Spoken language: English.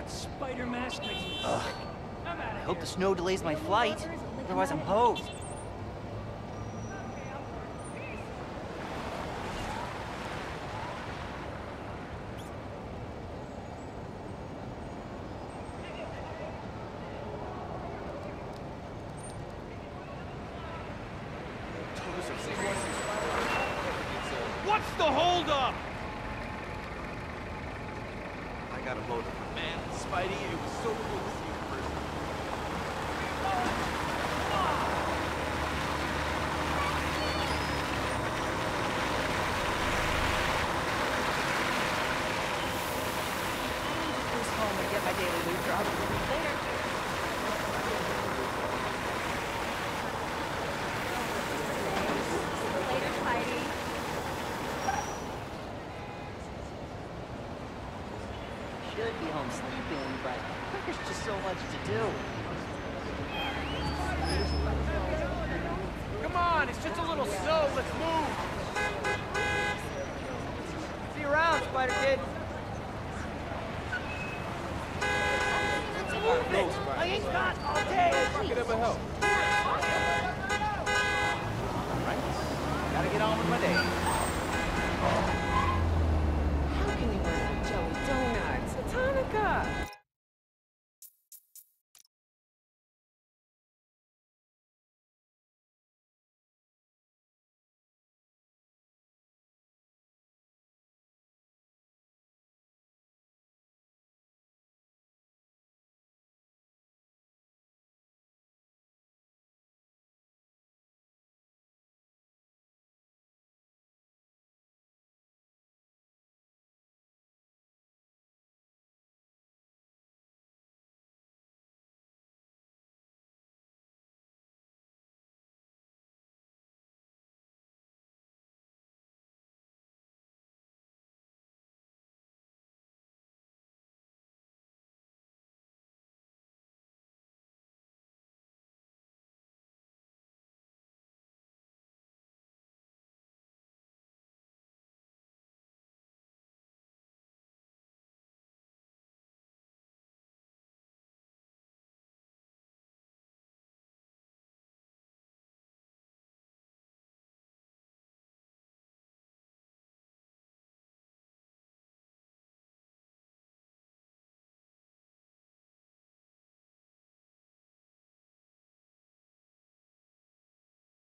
That spider mask makes me sick. I'm out I of hope here. the snow delays my flight. Otherwise I'm hosed. What's the holdup? I gotta load it. Man, Spidey, it was so cool to see you in person. Cruise home and get my daily loot drop. Later. Later, Spidey. Should be home sleeping, but there's just so much to do. Come on, it's just a little snow. Let's move. See you around, Spider Kid. Move it! I ain't got all day! Bucket of a help. Alright, gotta get on with my day. How can you run out of Joey Donuts? It's Hanukkah.